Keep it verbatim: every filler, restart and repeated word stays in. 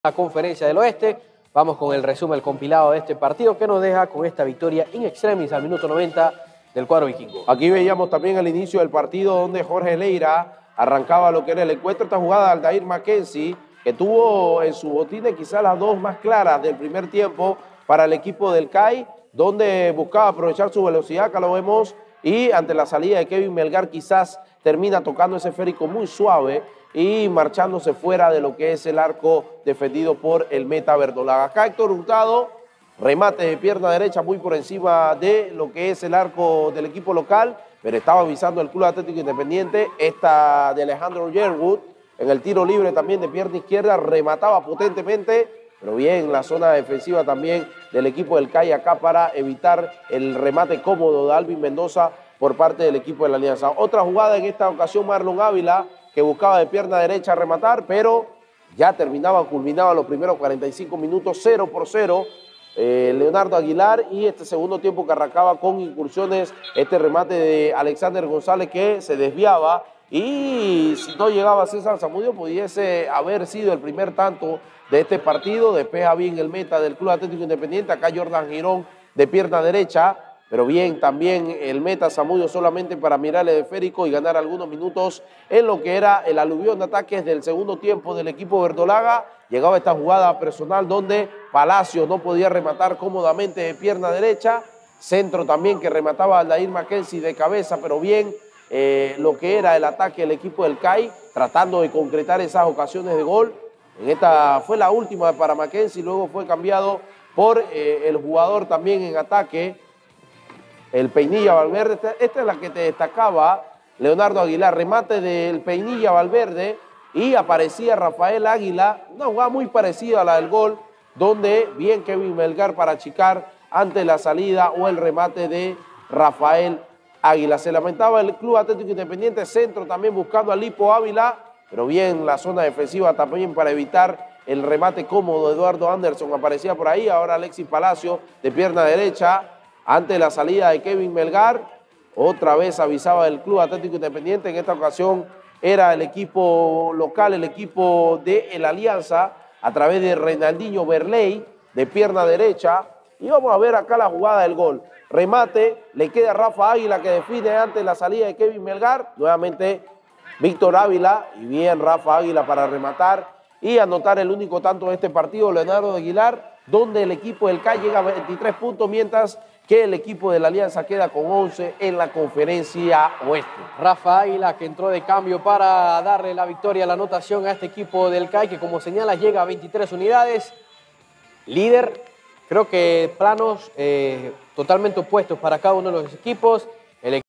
La Conferencia del Oeste. Vamos con el resumen, el compilado de este partido que nos deja con esta victoria in extremis al minuto noventa del cuadro vikingo. Aquí veíamos también el inicio del partido donde Jorge Leira arrancaba lo que era el encuentro. Esta jugada de Aldair Mackenzie, que tuvo en su botín quizás las dos más claras del primer tiempo para el equipo del C A I, donde buscaba aprovechar su velocidad, acá lo vemos, y ante la salida de Kevin Melgar quizás termina tocando ese esférico muy suave y marchándose fuera de lo que es el arco defendido por el meta verdolaga. Acá Héctor Hurtado, remate de pierna derecha muy por encima de lo que es el arco del equipo local, pero estaba avisando el Club Atlético Independiente. Esta de Alejandro Yerwood en el tiro libre también de pierna izquierda, remataba potentemente, pero bien la zona defensiva también del equipo del C A I acá para evitar el remate cómodo de Alvin Mendoza por parte del equipo de la Alianza. Otra jugada en esta ocasión, Marlon Ávila, que buscaba de pierna derecha rematar, pero ya terminaba, culminaba los primeros cuarenta y cinco minutos, cero por cero. Eh, Leonardo Aguilar, y este segundo tiempo que arrancaba con incursiones, este remate de Alexander González que se desviaba, y si no llegaba César Zamudio pudiese haber sido el primer tanto de este partido. Despeja bien el meta del Club Atlético Independiente, acá Jordan Girón de pierna derecha, pero bien también el meta Zamudio solamente para mirar el esférico y ganar algunos minutos en lo que era el aluvión de ataques del segundo tiempo del equipo verdolaga. Llegaba esta jugada personal donde Palacios no podía rematar cómodamente de pierna derecha, centro también que remataba Aldair Mackenzie de cabeza, pero bien eh, lo que era el ataque del equipo del C A I, tratando de concretar esas ocasiones de gol. En esta fue la última para Mackenzie, luego fue cambiado por eh, el jugador también en ataque, el Peinilla Valverde. Esta, esta es la que te destacaba Leonardo Aguilar, remate del Peinilla Valverde, y aparecía Rafael Águila, una jugada muy parecida a la del gol, donde bien Kevin Melgar para achicar ante la salida o el remate de Rafael Águila. Se lamentaba el Club Atlético Independiente, centro también buscando a Lipo Ávila, pero bien la zona defensiva también para evitar el remate cómodo de Eduardo Anderson, aparecía por ahí. Ahora Alexis Palacio de pierna derecha, ante la salida de Kevin Melgar, otra vez avisaba del Club Atlético Independiente. En esta ocasión era el equipo local, el equipo de la Alianza, a través de Reinaldinho Berley, de pierna derecha. Y vamos a ver acá la jugada del gol. Remate, le queda a Rafa Águila que define ante la salida de Kevin Melgar. Nuevamente Víctor Ávila, y bien Rafa Águila para rematar y anotar el único tanto de este partido, Leonardo Aguilar, donde el equipo del C A I llega a veintitrés puntos, mientras que el equipo de la Alianza queda con once en la Conferencia Oeste. Rafa Águila, que entró de cambio para darle la victoria, la anotación a este equipo del C A I, que como señala llega a veintitrés unidades. Líder, creo que planos eh, totalmente opuestos para cada uno de los equipos. El